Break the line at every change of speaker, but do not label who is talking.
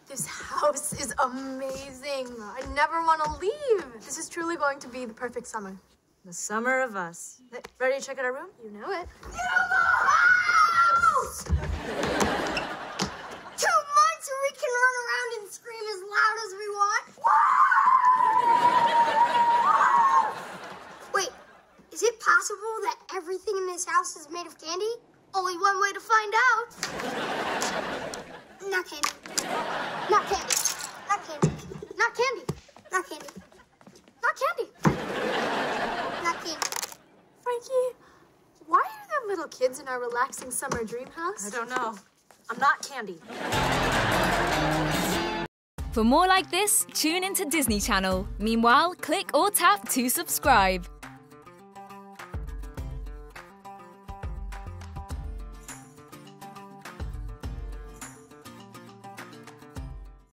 This house is amazing. I never want to leave. This is truly going to be the perfect summer.
The summer of us.
Ready to check out our room? You know it.
House! 2 months and we can run around and scream as loud as we want. Wait, is it possible that everything in this house is made of candy? Only one way to find out. Not candy. Not candy. Not candy. Not candy. Not candy. Not candy. Not candy.
Frankie, why are there little kids in our relaxing summer dream house?
I don't know. I'm not candy.
For more like this, tune into Disney Channel. Meanwhile, click or tap to subscribe.